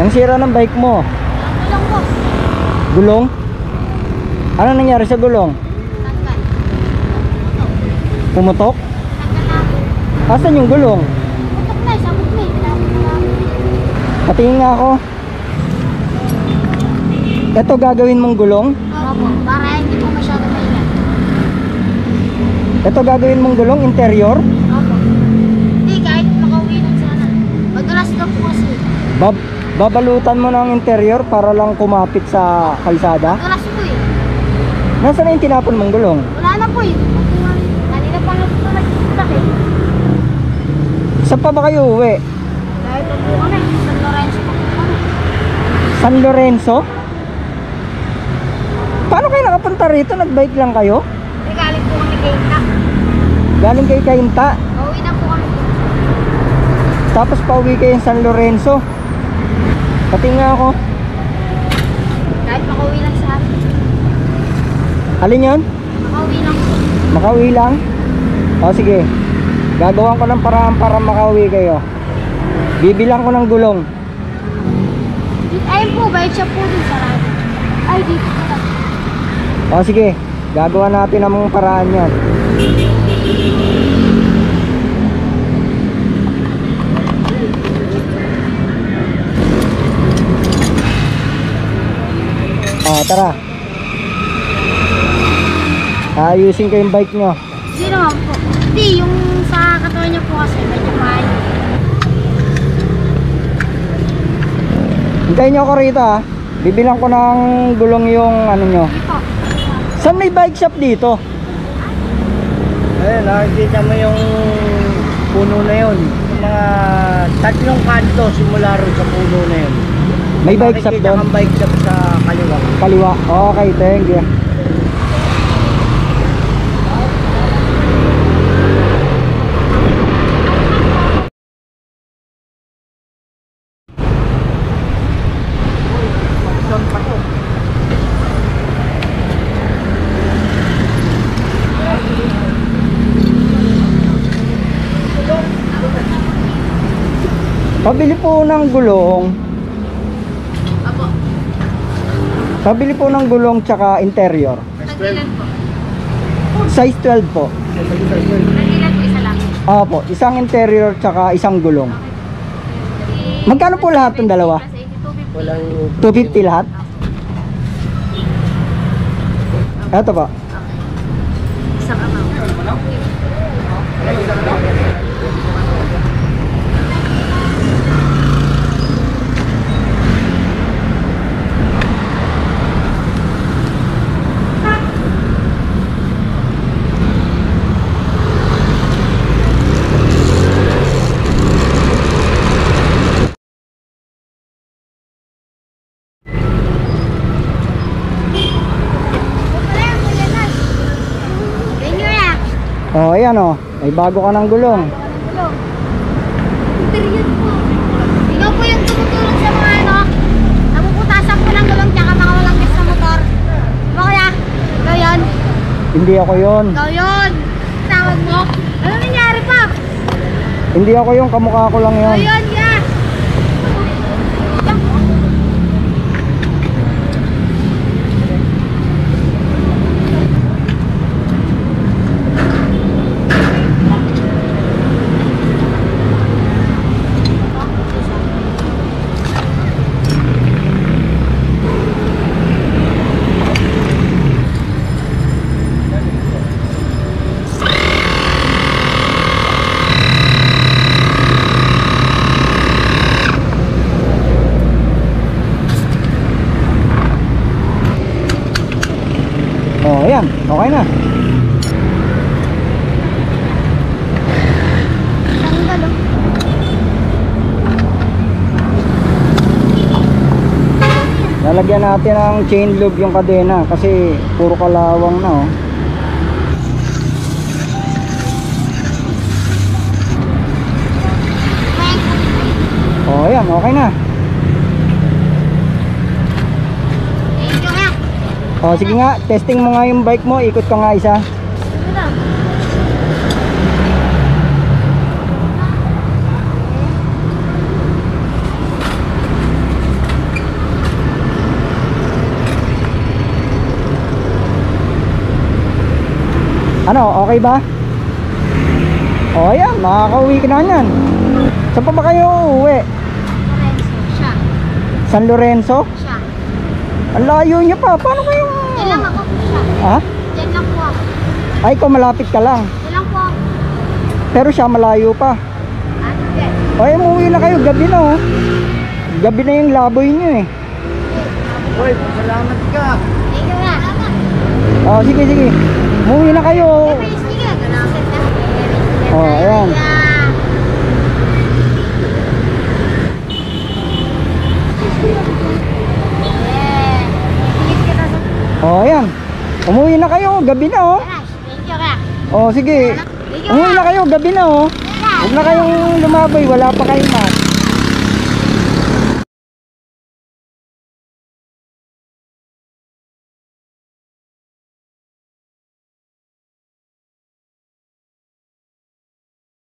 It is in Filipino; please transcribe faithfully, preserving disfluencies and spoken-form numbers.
Ang sira ng bike mo? Gulong po. Gulong? Ano nangyari sa gulong? Tanggal. Pumutok? Tanggal na po. Asan yung gulong? Putok na, sabog na eh. Tinapon na namin. Patingin nga ako. Ito gagawin mong gulong? Opo, para hindi po masyado maingat. Ito gagawin mong gulong, interior? Opo. Hindi, kahit makauwi lang sana. Madulas daw po kasi. Bab babalutan mo ng interior para lang kumapit sa kalsada? Madulas po eh. Nasaan na yung tinapon mong gulong? Wala na po eh. Kanina pa nga po nagsisak eh. Saan pa ba kayo uwi? Dahil po po kami, San Lorenzo po po kami. San Lorenzo? Paano kayo nakapunta rito? Nagbike lang kayo? Regaling po kami kay Ina. Galing kay Kainta, Pauwi na po kami. tapos pauwi kayo San Lorenzo. Pati nga ako. Kahit makauwi lang sa amin. Alin yun? Makauwi lang po. Makauwi lang? O sige, gagawan ko ng paraan para makauwi kayo. Bibilang ko ng gulong. Ayun po, bike shop po dun sa radyo. Ay, dito po lang. O sige, gagawa natin ang mga paraan yan. O tara, ayusin ko yung bike nyo. Hindi naman po. Hindi, yung sa katawan niya po kasi medyo mahal. Hintayin nyo ako rito ha. Bibilang ko ng gulong yung ano nyo. Dito. Saan may bike shop dito? Ayun, nakikita mo yung puno na yun. Yung mga tatlong kanto simula ron sa puno na yun. May bike shop Makikita doon? kang bike shop sa kaliwa. Kaliwa. Okay, thank you. Pabili po ng gulong. Apo. Pabili po ng gulong tsaka interior. Tagilan po. Size twelve po. Tagilan po isa lang. Opo, isang interior tsaka isang gulong. Magkano po lahat ng dalawa? Walang two fifty lahat? Ito po. Isang amount. Oh, ayan oh. May bago ka ng gulong. Period po. Ikaw po yung tumutulong sa mga ano, napuputasan po ng gulong tsaka mga walang gas na motor. Diba kaya? Ikaw yun? Hindi ako yon. Ikaw yun? Tawag mo? Ano nangyari pa? Hindi ako yung kamukha ko lang Ikaw yon. yun, ya! Oh, ayan. Okay na. Tanggal oh. Lalagyan natin ng chain lube yung kadena kasi puro kalawang na oh. Oh, ayan. Okay na. Thank you nga. Oh, sige nga. Testing mo nga yung bike mo. Ikot ka nga isa. Ito daw. Ano, okay ba? O, ayan, makakauwi ka na yan. Saan pa ba kayo uuwi? Lorenzo, siya. San Lorenzo? Siya. Ang layo niya pa. Paano kayo? Yan lang ako po siya. Ha? Yan lang po ako. Ay, ikaw malapit ka lang. Yan lang po ako. Pero siya malayo pa. Ah, hindi. Ay, umuwi na kayo. Gabi na oh. Gabi na yung laboy niyo eh. Uy, salamat ka. Thank you na. Oh, sige, sige. Umuwi na kayo. Sige, sige. Salamat na. Oh, ayan. Oh, ayan. Umuwi na kayo. Gabi na oh. Thank you ka. Oh, sige. Umuwi na kayo. Gabi na oh. Huwag na kayong lumaboy. Wala pa kayong mas.